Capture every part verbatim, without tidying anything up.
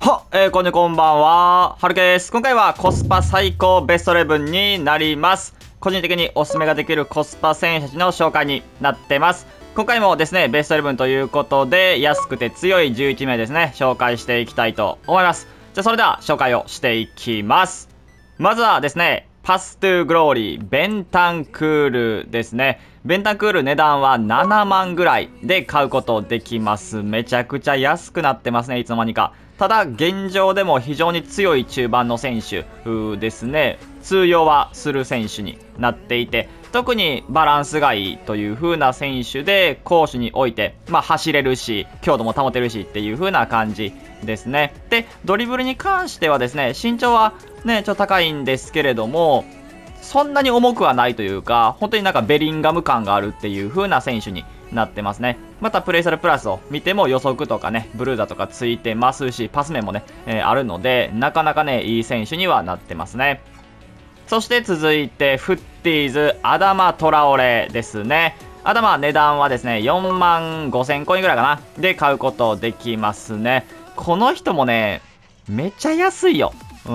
は、えー、こんにこんばんは。はるけです。今回はコスパ最高ベストイレブンになります。個人的におすすめができるコスパ選手たちの紹介になってます。今回もですね、ベストイレブンということで、安くて強いじゅういちめいですね、紹介していきたいと思います。じゃあそれでは紹介をしていきます。まずはですね、パストゥグローリー、ベンタンクールですね。ベンタンクール値段はななまんぐらいで買うことできます。めちゃくちゃ安くなってますね、いつの間にか。ただ、現状でも非常に強い中盤の選手ですね。通用はする選手になっていて、特にバランスがいいという風な選手で、攻守において、まあ走れるし、強度も保てるしっていう風な感じですね。で、ドリブルに関してはですね、身長はね、ちょっと高いんですけれども、そんなに重くはないというか、本当になんかベリンガム感があるっていう風な選手になってますね。またプレイサルプラスを見ても予測とかね、ブルーザとかついてますし、パス面もね、えー、あるので、なかなかね、いい選手にはなってますね。そして続いて、フッティーズ、アダマ・トラオレですね。アダマ、値段はですね、よんまんごせんコインぐらいかな。で買うことできますね。この人もね、めっちゃ安いよ。うん。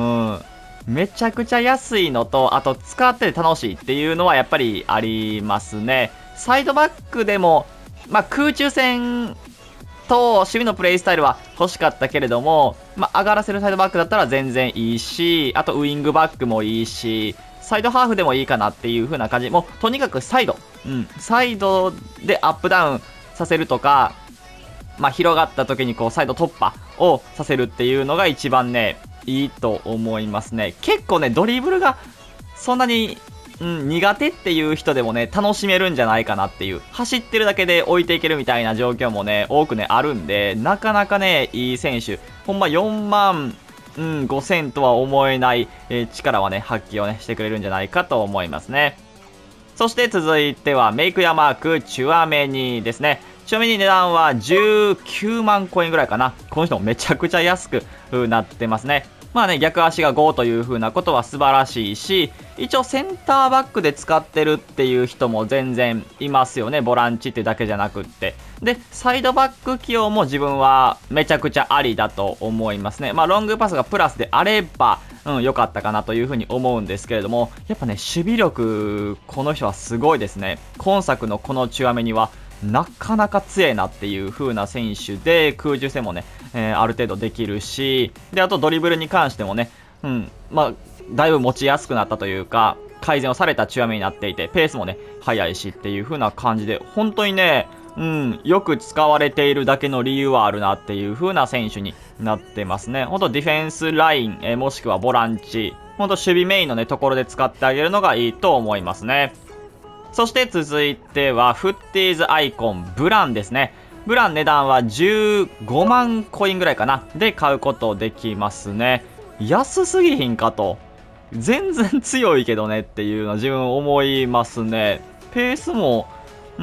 めちゃくちゃ安いのと、あと使ってて楽しいっていうのはやっぱりありますね。サイドバックでも、まあ、空中戦と守備のプレイスタイルは欲しかったけれども、まあ、上がらせるサイドバックだったら全然いいし、あとウイングバックもいいし、サイドハーフでもいいかなっていう風な感じ。もうとにかくサイド、うん、サイドでアップダウンさせるとか、まあ、広がった時にこうサイド突破をさせるっていうのが一番ね、いいと思いますね。結構ね、ドリブルがそんなに、うん、苦手っていう人でもね、楽しめるんじゃないかなっていう。走ってるだけで置いていけるみたいな状況もね、多くね、あるんで、なかなかね、いい選手。ほんまよんまん、うん、ごせんとは思えない、えー、力はね、発揮をね、してくれるんじゃないかと思いますね。そして続いては、メイクやマーク、チュアメニですね。ちなみに値段はじゅうきゅうまんコインぐらいかな。この人もめちゃくちゃ安くなってますね。まあね、逆足がごという風なことは素晴らしいし、一応センターバックで使ってるっていう人も全然いますよね。ボランチってだけじゃなくって。で、サイドバック起用も自分はめちゃくちゃありだと思いますね。まあロングパスがプラスであれば、うん、良かったかなという風に思うんですけれども、やっぱね、守備力、この人はすごいですね。今作のこのチュアメには、なかなか強えなっていう風な選手で、空中戦もね、えー、ある程度できるし、で、あとドリブルに関してもね、うん、まあ、だいぶ持ちやすくなったというか、改善をされたチュアメになっていて、ペースもね、速いしっていう風な感じで、本当にね、うん、よく使われているだけの理由はあるなっていう風な選手になってますね。本当ディフェンスライン、えー、もしくはボランチ、本当守備メインのね、ところで使ってあげるのがいいと思いますね。そして続いては、フッティーズアイコン、ブランですね。ブラン値段はじゅうごまんコインぐらいかな。で買うことできますね。安すぎひんかと。全然強いけどねっていうのは自分思いますね。ペースも、うん、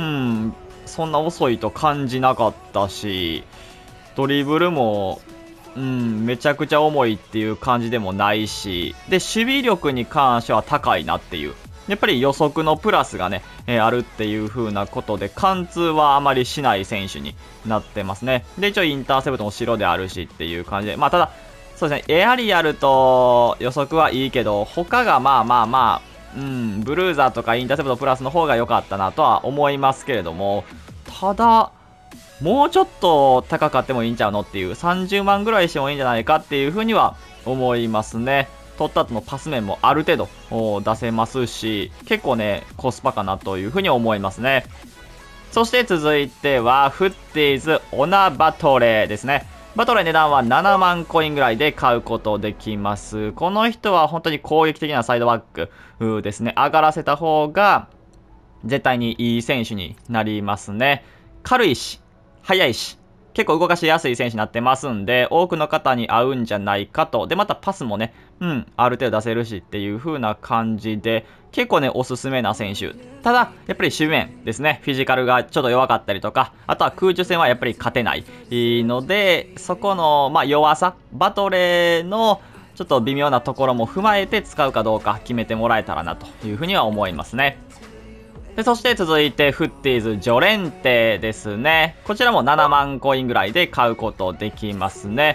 そんな遅いと感じなかったし、ドリブルも、うん、めちゃくちゃ重いっていう感じでもないし、で、守備力に関しては高いなっていう。やっぱり予測のプラスがね、えー、あるっていう風なことで、貫通はあまりしない選手になってますね。で、一応インターセプトも白であるしっていう感じで、まあただ、そうですね、エアリアルと予測はいいけど、他がまあまあまあ、うん、ブルーザーとかインターセプトプラスの方が良かったなとは思いますけれども、ただ、もうちょっと高かってもいいんちゃうのっていう、さんじゅうまんぐらいしてもいいんじゃないかっていう風には思いますね。取った後のパス面もある程度出せますし、結構ね、コスパかなというふうに思いますね。そして続いては、フッティーズオナバトレですね。バトレ値段はななまんコインぐらいで買うことできます。この人は本当に攻撃的なサイドバックですね。上がらせた方が絶対にいい選手になりますね。軽いし、速いし、結構動かしやすい選手になってますんで、多くの方に合うんじゃないかと。で、またパスもね、うん、ある程度出せるしっていう風な感じで、結構ね、おすすめな選手。ただ、やっぱり守備面ですね。フィジカルがちょっと弱かったりとか、あとは空中戦はやっぱり勝てないので、そこの、まあ、弱さ、バトレのちょっと微妙なところも踏まえて使うかどうか決めてもらえたらなという風には思いますね。で、そして続いて、フッティーズ、ジョレンテですね。こちらもななまんコインぐらいで買うことできますね。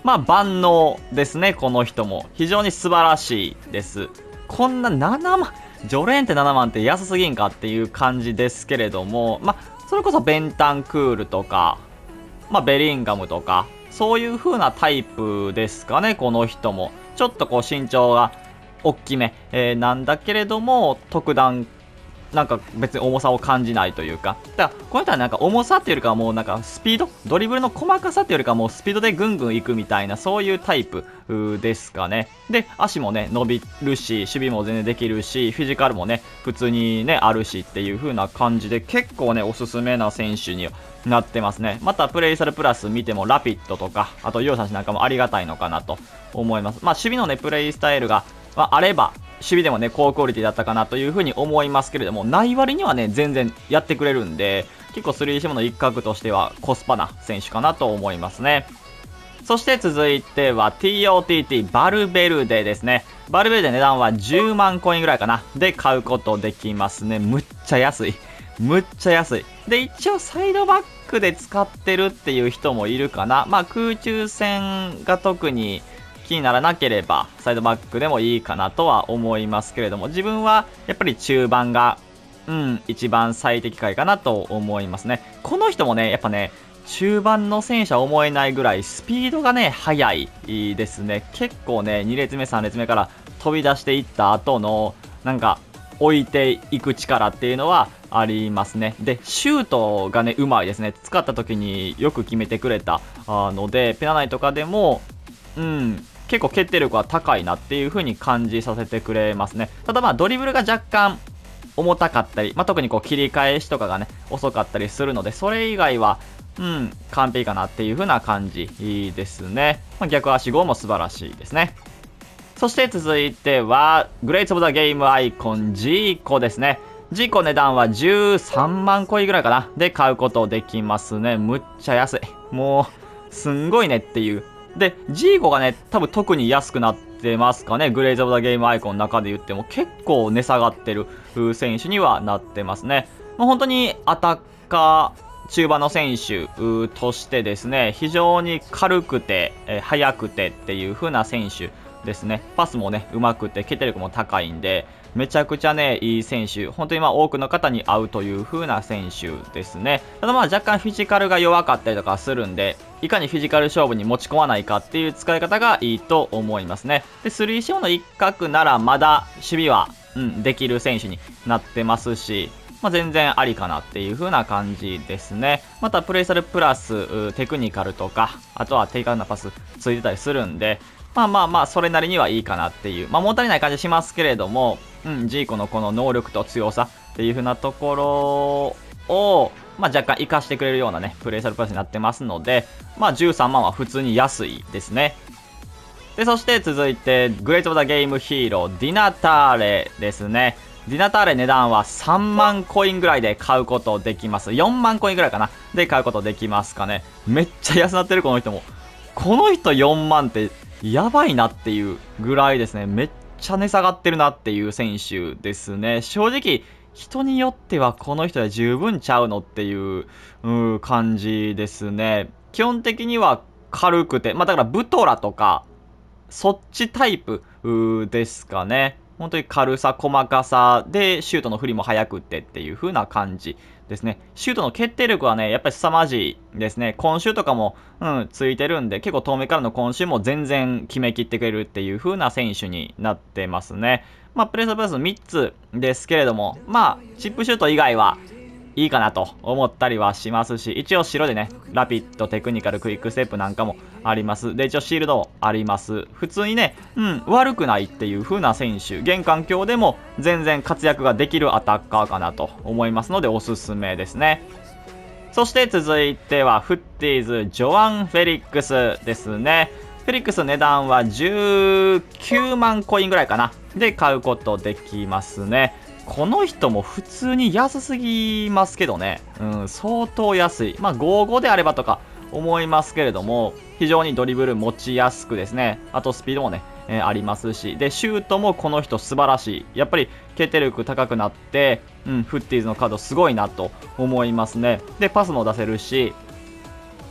まあ万能ですね、この人も。非常に素晴らしいです。こんなななまん、ジョレーンってななまんって安すぎんかっていう感じですけれども、まあ、それこそベンタンクールとか、まあ、ベリンガムとか、そういう風なタイプですかね、この人も。ちょっとこう身長が大きめ、えー、なんだけれども、特段、なんか別に重さを感じないというか。だから、この人はなんか重さっていうよりかはもうなんかスピード、ドリブルの細かさっていうよりかはもうスピードでぐんぐんいくみたいな、そういうタイプですかね。で、足もね、伸びるし、守備も全然できるし、フィジカルもね、普通にね、あるしっていう風な感じで、結構ね、おすすめな選手になってますね。また、プレイサルプラス見ても、ラピッドとか、あと、ヨウさんなんかもありがたいのかなと思います。まあ、守備のね、プレイスタイルが、まあ、あれば、守備でもね、高クオリティだったかなというふうに思いますけれども、ない割にはね、全然やってくれるんで、結構スリーシムの一角としてはコスパな選手かなと思いますね。そして続いては ティーオーティーティー バルベルデですね。バルベルデ値段はじゅうまんコインぐらいかな。で買うことできますね。むっちゃ安い。むっちゃ安い。で、一応サイドバックで使ってるっていう人もいるかな。まあ空中戦が特に気にならなければサイドバックでもいいかなとは思いますけれども、自分はやっぱり中盤がうん一番最適解かなと思いますね。この人もねやっぱね中盤の戦車思えないぐらいスピードがね速いですね。結構ねに列目さん列目から飛び出していった後のなんか置いていく力っていうのはありますね。でシュートがねうまいですね。使った時によく決めてくれたのでペナナイとかでもうん結構決定力は高いなっていう風に感じさせてくれますね。ただまあドリブルが若干重たかったり、まあ、特にこう切り返しとかがね遅かったりするので、それ以外はうん完璧かなっていう風な感じですね。まあ、逆足号も素晴らしいですね。そして続いてはグレイツオブザゲームアイコンジーコですね。ジーコ値段はじゅうさんまんコインぐらいかなで買うことできますね。むっちゃ安い。もうすんごいねっていう。で、ジーコがね、多分特に安くなってますかね。グレイズ・オブ・ザ・ゲームアイコンの中で言っても結構値下がってる選手にはなってますね。もう本当にアタッカー、中盤の選手としてですね、非常に軽くて、えー、速くてっていう風な選手ですね。パスもね、上手くて決定力も高いんで、めちゃくちゃね、いい選手。本当にまあ多くの方に合うという風な選手ですね。ただまあ若干フィジカルが弱かったりとかするんで、いかにフィジカル勝負に持ち込まないかっていう使い方がいいと思いますね。で、スリーショーの一角ならまだ守備は、うん、できる選手になってますし、まあ、全然ありかなっていう風な感じですね。またプレイサルプラステクニカルとか、あとはテイカーなパスついてたりするんで、まあまあまあそれなりにはいいかなっていう、まあ物足りない感じしますけれども、うん、ジーコのこの能力と強さっていう風なところを、まあ若干活かしてくれるようなね、プレイサルプラスになってますので、まあじゅうさんまんは普通に安いですね。で、そして続いて、グレートオブザゲームヒーロー、ディナターレですね。ディナターレ値段はさんまんコインぐらいで買うことできます。よんまんコインぐらいかなで買うことできますかね。めっちゃ安なってるこの人も。この人よんまんってやばいなっていうぐらいですね。めっちゃ値下がってるなっていう選手ですね。正直、人によってはこの人で十分ちゃうのっていう、う感じですね。基本的には軽くて、まあだからブトラとか、そっちタイプですかね。本当に軽さ、細かさでシュートの振りも速くってっていう風な感じですね。シュートの決定力はね、やっぱり凄まじいですね。今週とかも、うん、ついてるんで、結構遠目からの今週も全然決めきってくれるっていう風な選手になってますね。まあ、プレストプラスみっつですけれども、まあ、チップシュート以外はいいかなと思ったりはしますし、一応白でね、ラピッド、テクニカル、クイックステップなんかもあります。で、一応シールドあります。普通にね、うん、悪くないっていう風な選手、現環境でも全然活躍ができるアタッカーかなと思いますので、おすすめですね。そして続いては、フッティーズ、ジョアン・フェリックスですね。フェリックス値段はじゅうきゅうまんコインぐらいかな。で、買うことできますね。この人も普通に安すぎますけどね。うん、相当安い。まあ、ごじゅうごであればとか思いますけれども、非常にドリブル持ちやすくですね。あとスピードもね、えー、ありますし。で、シュートもこの人素晴らしい。やっぱり決定力高くなって、うん、フッティーズのカードすごいなと思いますね。で、パスも出せるし、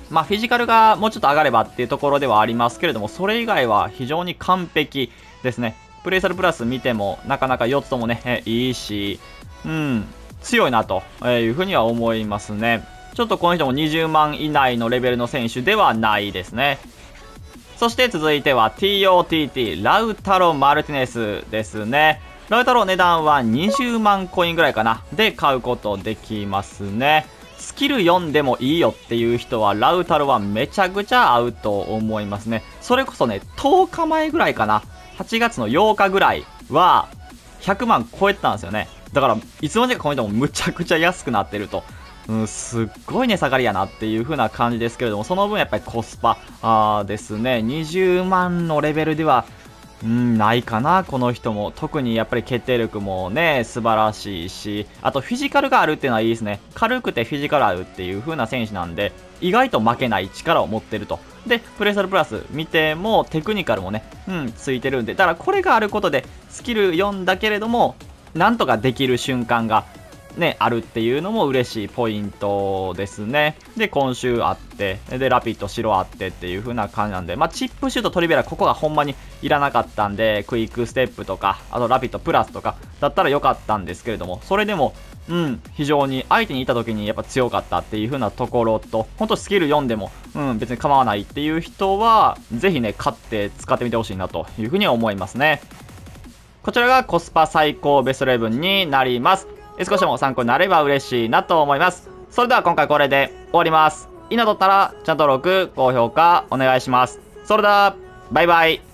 まあ、フィジカルがもうちょっと上がればっていうところではありますけれども、それ以外は非常に完璧ですね。プレイサルプラス見ても、なかなかよっつともね、えいいし、うん、強いなというふうには思いますね。ちょっとこの人もにじゅうまん以内のレベルの選手ではないですね。そして続いては ティーオーティーティー ラウタロ・マルティネスですね。ラウタロ値段はにじゅうまんコインぐらいかな。で買うことできますね。スキルよんでもいいよっていう人はラウタロはめちゃくちゃ合うと思いますね。それこそね、とおかまえぐらいかな。はちがつのようかぐらいはひゃくまん超えてたんですよね。だからいつの間にかこの人もむちゃくちゃ安くなってると。うん、すっごい値下がりやなっていう風な感じですけれども、その分やっぱりコスパあーですね。にじゅうまんのレベルではうん、ないかな、この人も。特にやっぱり決定力もね、素晴らしいし、あとフィジカルがあるっていうのはいいですね。軽くてフィジカルあるっていう風な選手なんで、意外と負けない力を持ってると。で、プレイサルプラス見てもテクニカルもね、うん、ついてるんで、だからこれがあることで、スキルよんだけれども、なんとかできる瞬間が、ね、あるっていうのも嬉しいポイントですね。で、今週あって、で、ラピッド白あってっていう風な感じなんで、まあ、チップシュートトリベラ、ここがほんまにいらなかったんで、クイックステップとか、あとラピッドプラスとか、だったら良かったんですけれども、それでも、うん、非常に相手にいた時にやっぱ強かったっていう風なところと、ほんとスキルよんでも、うん、別に構わないっていう人は、ぜひね、買って使ってみてほしいなという風には思いますね。こちらがコスパ最高ベストイレブンになります。少しでも参考になれば嬉しいなと思います。それでは今回これで終わります。いいの撮ったらチャンネル登録、高評価お願いします。それでは、バイバイ。